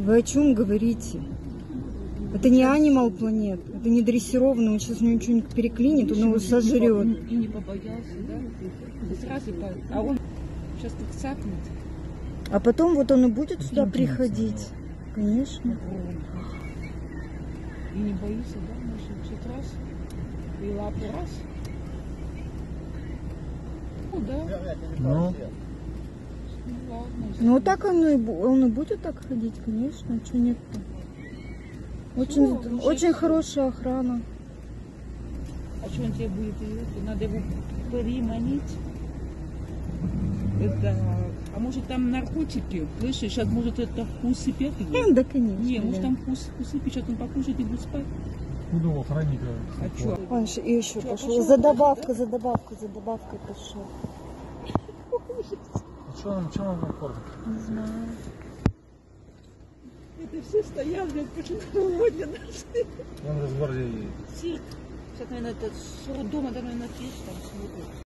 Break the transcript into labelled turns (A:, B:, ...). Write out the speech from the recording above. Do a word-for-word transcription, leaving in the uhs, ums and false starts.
A: Вы о чем говорите? Это не Animal Planet, это не дрессированный, он сейчас у него что-нибудь переклинит, он его сожрет.
B: И не побоялся, да? И сразу, а он сейчас так цапнет.
A: А потом вот он и будет сюда приходить. Конечно.
B: И не боится, да? Может, чуть раз, и лапу раз. Ну, да.
C: Ну,
B: Ну, ладно.
A: Ну, так он и, бу- он и будет так ходить, конечно, что нет-то. Очень,
B: Ну,
A: очень
B: сейчас-
A: хорошая охрана.
B: А что он тебе будет делать? Надо его переманить. Это... А может там наркотики? Слышишь, сейчас может это усыпят его?
A: Да, конечно.
B: Не, может
A: да.
B: там вкус усыпить, сейчас он покушает и будет спать.
C: куда у охранника?
B: А что?
A: Он ш- и еще
B: Чё,
A: пошел.
B: пошёл
A: За
B: дальше,
A: добавкой, за добавкой, за добавкой пошел.
C: А что он, чем он комфортно?
A: Не знаю.
B: Это все стоят, блядь, почему-то нашли.
C: Он же с гвардией едет.
B: Сейчас, наверное, это с роддома, да, наверное, есть там смотрят.